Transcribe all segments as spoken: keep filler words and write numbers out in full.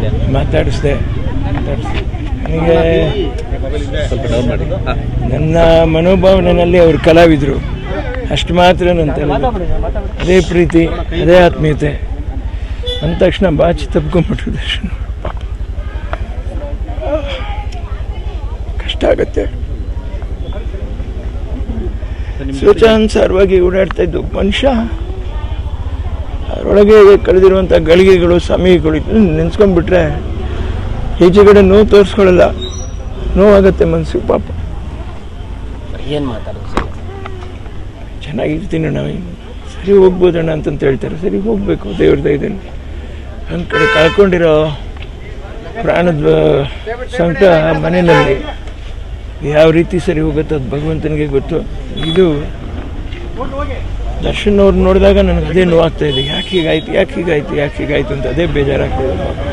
ಮಾತಾಡಿಸ್ದೆ ಮಾತಾಡಿಸ್ದೆ ನನಗೆ ಸ್ವಲ್ಪ ಡೌನ್ ಮಾಡಿ. ನನ್ನ ಮನೋಭಾವನೆಯಲ್ಲಿ ಅವರು ಕಲಾವಿದರು ಅಷ್ಟು ಮಾತ್ರ ನಂತ ಅದೇ ಪ್ರೀತಿ ಅದೇ ಆತ್ಮೀಯತೆ ಅಂದ ತಕ್ಷಣ ಬಾಚಿ ತಪ್ಕೊಂಡ್ಬಿಟ್ರು ದರ್ಶನ್. ಕಷ್ಟ ಆಗತ್ತೆ. ಸ್ವಚ್ಛಾನುಸಾರವಾಗಿ ಓಡಾಡ್ತಾ ಇದ್ದು ಮನುಷ್ಯ ಅದರೊಳಗೆ ಕಳೆದಿರುವಂಥ ಗಳಿಗೆಗಳು ಸಮಯಗಳು ನೆನೆಸ್ಕೊಂಡ್ಬಿಟ್ರೆ ಈಚೆಗಡೆ ನೋವು ತೋರಿಸ್ಕೊಳ್ಳಲ್ಲ, ನೋವಾಗತ್ತೆ ಮನಸ್ಸಿಗೆ ಪಾಪ. ಏನು ಮಾತಾಡೋದು ಸರ್? ಚೆನ್ನಾಗಿರ್ತೀನಿ ನಾವು ಸರಿ ಹೋಗ್ಬೋದಣ್ಣ ಅಂತಂತ ಹೇಳ್ತಾರೆ. ಸರಿ ಹೋಗಬೇಕು ದೇವ್ರ ದಯದಲ್ಲಿ. ಒಂದು ಕಡೆ ಕಳ್ಕೊಂಡಿರೋ ಪ್ರಾಣದ ಸಂಕಟ ಮನೆಯಲ್ಲಿ ಯಾವ ರೀತಿ ಸರಿ ಹೋಗುತ್ತೆ ಅದು ಭಗವಂತನಿಗೆ ಗೊತ್ತು. ಇದು ದರ್ಶನ್ ಅವ್ರು ನೋಡಿದಾಗ ನನಗೆ ಅದೇ ನೋವಾಗ್ತಾ ಇದೆ. ಯಾಕೆ ಹೀಗಾಯ್ತು ಯಾಕೆ ಹೀಗಾಯ್ತು ಯಾಕೆ ಹೀಗಾಯ್ತು ಅಂತ ಅದೇ ಬೇಜಾರಾಗ್ತದೆ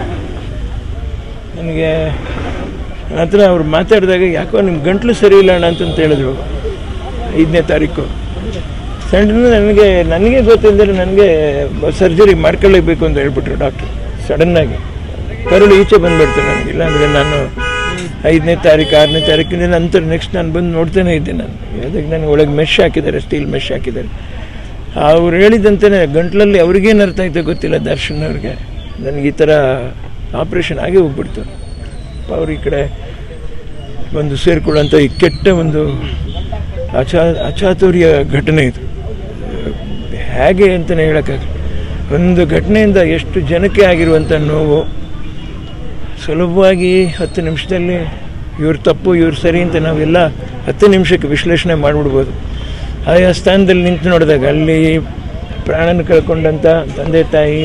ನನಗೆ. ನನ್ನ ಹತ್ರ ಅವ್ರು ಮಾತಾಡಿದಾಗ ಯಾಕೋ ನಿಮ್ಮ ಗಂಟ್ಲು ಸರಿ ಇಲ್ಲ ಅಣ್ಣ ಅಂತಂತ ಹೇಳಿದ್ರು. ಐದನೇ ತಾರೀಕು ಸಣ್ಣ ನನಗೆ ನನಗೆ ಗೊತ್ತಿದ್ದರೆ ನನಗೆ ಸರ್ಜರಿ ಮಾಡ್ಕೊಳ್ಳೇಬೇಕು ಅಂತ ಹೇಳ್ಬಿಟ್ರು ಡಾಕ್ಟ್ರು. ಸಡನ್ನಾಗಿ ಕರುಳು ಈಚೆ ಬಂದುಬಿಡ್ತಾರೆ ನನಗೆ. ಇಲ್ಲಾಂದರೆ ನಾನು ಐದನೇ ತಾರೀಕು ಆರನೇ ತಾರೀಕಿನ ನಂತರ ನೆಕ್ಸ್ಟ್ ನಾನು ಬಂದು ನೋಡ್ತಾನೆ ಇದ್ದೆ. ನಾನು ಅದಕ್ಕೆ ನನಗೆ ಒಳಗೆ ಮೆಶ್ ಹಾಕಿದ್ದಾರೆ, ಸ್ಟೀಲ್ ಮೆಶ್ ಹಾಕಿದ್ದಾರೆ. ಅವ್ರು ಹೇಳಿದಂತೆಯೇ ಗಂಟ್ಲಲ್ಲಿ ಅವ್ರಿಗೇನು ಅರ್ಥ ಆಯ್ತೋ ಗೊತ್ತಿಲ್ಲ ದರ್ಶನ್ ಅವ್ರಿಗೆ. ನನಗೆ ಈ ಥರ ಆಪ್ರೇಷನ್ ಆಗೇ ಹೋಗ್ಬಿಡ್ತು. ಅವ್ರು ಈ ಕಡೆ ಒಂದು ಸೇರಿಕೊಳ್ಳೋಂಥ ಈ ಕೆಟ್ಟ ಒಂದು ಅಚಾ ಅಚಾತುರ್ಯ ಘಟನೆ ಇದು. ಹೇಗೆ ಅಂತಲೇ ಹೇಳೋಕ್ಕಾಗಲ್ಲ. ಒಂದು ಘಟನೆಯಿಂದ ಎಷ್ಟು ಜನಕ್ಕೆ ಆಗಿರುವಂಥ ನೋವು ಸುಲಭವಾಗಿ ಹತ್ತು ನಿಮಿಷದಲ್ಲಿ ಇವ್ರ ತಪ್ಪು ಇವ್ರು ಸರಿ ಅಂತ ನಾವೆಲ್ಲ ಹತ್ತು ನಿಮಿಷಕ್ಕೆ ವಿಶ್ಲೇಷಣೆ ಮಾಡಿಬಿಡ್ಬೋದು. ಆಯಾ ಸ್ಥಾನದಲ್ಲಿ ನಿಂತು ನೋಡಿದಾಗ ಅಲ್ಲಿ ಪ್ರಾಣನ ಕಳ್ಕೊಂಡಂಥ ತಂದೆ ತಾಯಿ,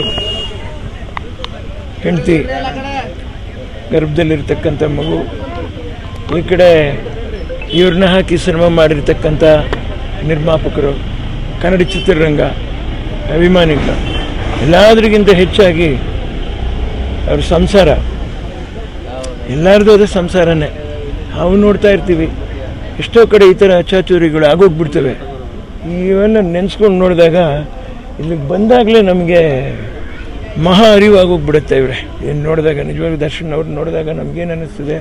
ಹೆಂಡತಿ, ಗರ್ಭದಲ್ಲಿರ್ತಕ್ಕಂಥ ಮಗು, ಈ ಕಡೆ ಇವ್ರನ್ನ ಹಾಕಿ ಸಿನಿಮಾ ಮಾಡಿರ್ತಕ್ಕಂಥ ನಿರ್ಮಾಪಕರು, ಕನ್ನಡ ಚಿತ್ರರಂಗ ಅಭಿಮಾನಿಗಳು, ಎಲ್ಲದರಿಗಿಂತ ಹೆಚ್ಚಾಗಿ ಅವ್ರ ಸಂಸಾರ, ಎಲ್ಲರದು ಅದೇ ಸಂಸಾರನೇ. ನಾವು ನೋಡ್ತಾ ಇರ್ತೀವಿ ಎಷ್ಟೋ ಕಡೆ ಈ ಥರ ಅಚಾತುರ್ಯಗಳು ಆಗೋಗ್ಬಿಡ್ತವೆ. ಇವೆಲ್ಲ ನೆನೆಸ್ಕೊಂಡು ನೋಡಿದಾಗ ಇಲ್ಲಿಗೆ ಬಂದಾಗಲೇ ನಮಗೆ ಮಹಾ ಅರಿವು ಆಗೋಗ್ಬಿಡುತ್ತೆ. ಇವ್ರೆ ಏನು ನೋಡಿದಾಗ ನಿಜವಾಗಿ ದರ್ಶನ್ ಅವ್ರು ನೋಡಿದಾಗ ನಮಗೇನು ಅನ್ನಿಸ್ತದೆ,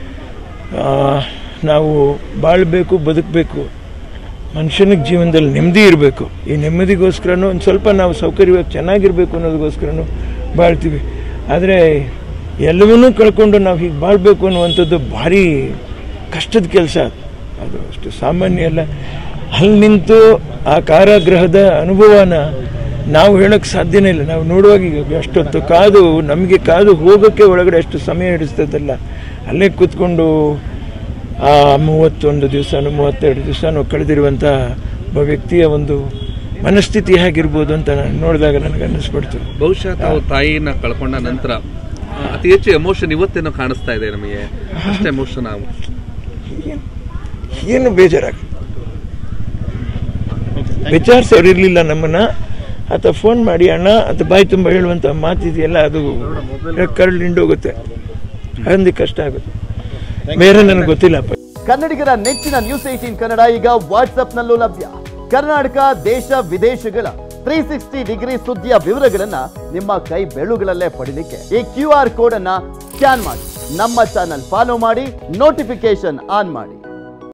ನಾವು ಬಾಳಬೇಕು, ಬದುಕಬೇಕು, ಮನುಷ್ಯನಿಗೆ ಜೀವನದಲ್ಲಿ ನೆಮ್ಮದಿ ಇರಬೇಕು. ಈ ನೆಮ್ಮದಿಗೋಸ್ಕರನೂ ಒಂದು ಸ್ವಲ್ಪ ನಾವು ಸೌಕರ್ಯವಾಗಿ ಚೆನ್ನಾಗಿರಬೇಕು ಅನ್ನೋದಕ್ಕೋಸ್ಕರನೂ ಬಾಳ್ತೀವಿ. ಆದರೆ ಎಲ್ಲವನ್ನೂ ಕಳ್ಕೊಂಡು ನಾವು ಹೀಗೆ ಬಾಳಬೇಕು ಅನ್ನುವಂಥದ್ದು ಭಾರಿ ಕಷ್ಟದ ಕೆಲಸ. ಅದು ಅಷ್ಟು ಸಾಮಾನ್ಯ ಅಲ್ಲ. ಅಲ್ಲಿ ನಿಂತು ಆ ಕಾರಾಗೃಹದ ಅನುಭವನ ನಾವು ಹೇಳೋಕ್ಕೆ ಸಾಧ್ಯನೇ ಇಲ್ಲ. ನಾವು ನೋಡುವಾಗ ಈಗ ಅಷ್ಟೊತ್ತು ಕಾದು ನಮಗೆ ಕಾದು ಹೋಗೋಕ್ಕೆ ಒಳಗಡೆ ಎಷ್ಟು ಸಮಯ ಹಿಡಿಸ್ತದಲ್ಲ, ಅಲ್ಲೇ ಕೂತ್ಕೊಂಡು ಆ ಮೂವತ್ತೊಂದು ದಿವಸನೂ ಮೂವತ್ತೆರಡು ದಿವಸನೂ ಕಳೆದಿರುವಂಥ ಒಬ್ಬ ವ್ಯಕ್ತಿಯ ಒಂದು ಮನಸ್ಥಿತಿ ಹೇಗಿರ್ಬೋದು ಅಂತ ನಾನು ನೋಡಿದಾಗ ನನಗೆ ಅನ್ನಿಸ್ಬಿಡ್ತು. ಬಹುಶಃ ತಾವು ತಾಯಿನ ಕಳ್ಕೊಂಡ ನಂತರ ಅತಿ ಹೆಚ್ಚು ಎಮೋಷನ್ ಇವತ್ತೇನೋ ಕಾಣಿಸ್ತಾ ಇದೆ ನಮಗೆ. ಅಷ್ಟು ಎಮೋಷನ್ ಆಗ ಏನು ಬೇಜಾರಾಗ ವಿಚಾರಿಸೋರು ಇರಲಿಲ್ಲ ನಮ್ಮನ್ನು. ಆತ ಫೋನ್ ಮಾಡಿ ಅಣ್ಣ ಅಂತ ಬಾಯಿ ತುಂಬ ಹೇಳುವಂಥ ಮಾತಿದೆಯಲ್ಲ, ಅದು ಕರಳು ಹಿಂಡೋಗುತ್ತೆ, ಹಂದಿ ಕಷ್ಟ ಆಗುತ್ತೆ. ಬೇರೆ ನನಗೆ ಗೊತ್ತಿಲ್ಲ. ಕನ್ನಡಿಗರ ನೆಚ್ಚಿನ ನ್ಯೂಸ್ ಏಟೀನ್ ಕನ್ನಡ ಈಗ ವಾಟ್ಸ್ಆಪ್ನಲ್ಲೂ ಲಭ್ಯ. ಕರ್ನಾಟಕ, ದೇಶ ವಿದೇಶಗಳ ತ್ರೀ ಸಿಕ್ಸ್ಟಿ ಡಿಗ್ರಿ ಸುದ್ದಿಯ ವಿವರಗಳನ್ನ ನಿಮ್ಮ ಕೈ ಬೆರಳುಗಳಲ್ಲೇ ಪಡಿಲಿಕ್ಕೆ ಈ ಕ್ಯೂ ಆರ್ ಕೋಡ್ ಅನ್ನ ಸ್ಕ್ಯಾನ್ ಮಾಡಿ ನಮ್ಮ ಚಾನಲ್ ಫಾಲೋ ಮಾಡಿ, ನೋಟಿಫಿಕೇಶನ್ ಆನ್ ಮಾಡಿ.